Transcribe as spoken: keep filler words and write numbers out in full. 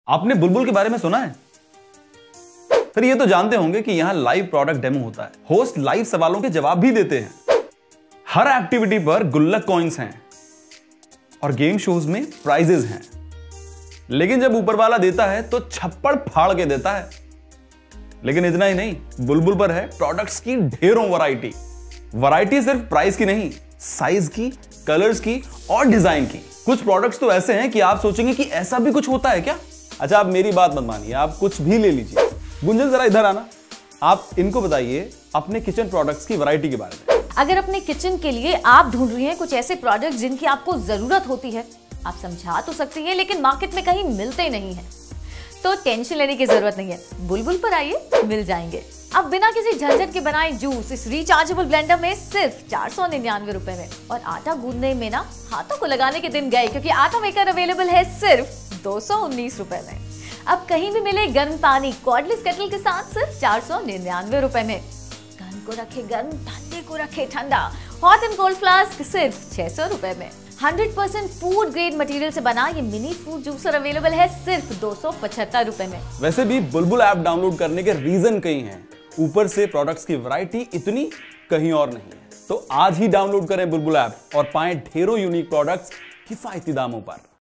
आपने बुलबुल के बारे में सुना है? फिर ये तो जानते होंगे कि यहां लाइव प्रोडक्ट डेमो होता है। होस्ट लाइव सवालों के जवाब भी देते हैं। हर एक्टिविटी पर गुल्लक कॉइन्स हैं और गेम शोज में प्राइजेस हैं। लेकिन जब ऊपर वाला देता है तो छप्पड़ फाड़ के देता है। लेकिन इतना ही नहीं, बुलबुल पर है प्रोडक्ट्स की ढेरों वैरायटी। वैरायटी सिर्फ प्राइस की नहीं, साइज की, कलर्स की और डिजाइन की। कुछ प्रोडक्ट्स तो ऐसे हैं कि आप सोचेंगे कि ऐसा भी कुछ होता है क्या। अच्छा, आप मेरी बात मत मानिए, आप कुछ भी ले लीजिए। गुंजन, जरा इधर आना। आप इनको बताइए अपने किचन प्रोडक्ट्स की वैरायटी के बारे में। अगर अपने किचन के लिए आप ढूंढ रही हैं कुछ ऐसे प्रोडक्ट्स जिनकी आपको जरूरत होती है, आप समझा तो सकती हैं लेकिन मार्केट में कहीं मिलते नहीं हैं, तो टेंशन लेने की जरूरत नहीं है। बुलबुल पर आइए, मिल जाएंगे। अब बिना किसी झंझट के बनाए जूस इस रिचार्जेबल ब्लेंडर में सिर्फ चार सौ निन्यानवे रुपए में। और आटा गूंदने में ना हाथों को लगाने के दिन गए, क्योंकि आटा मेकर अवेलेबल है सिर्फ दो सौ उन्नीस रुपए में। अब कहीं भी मिले गर्म पानी कॉर्डलेस केटल के साथ सिर्फ चार सौ निन्यानवे रुपए में। गर्म को रखे गर्म, ठंडे को रखे ठंडा। हॉट एंड कोल्ड फ्लास्क सिर्फ छह सौ रुपए में। Hundred percent food grade material से बना ये मिनी फ्रूट जूसर अवेलेबल है सिर्फ दो सौ पचहत्तर रुपए में। वैसे भी बुलबुल ऐप डाउनलोड करने के रीजन कई हैं, ऊपर से प्रोडक्ट्स की वैरायटी इतनी कहीं और नहीं है। तो आज ही डाउनलोड करें बुलबुल ऐप और पाएं ढेरों यूनिक प्रोडक्ट्स किफायती दामों पर।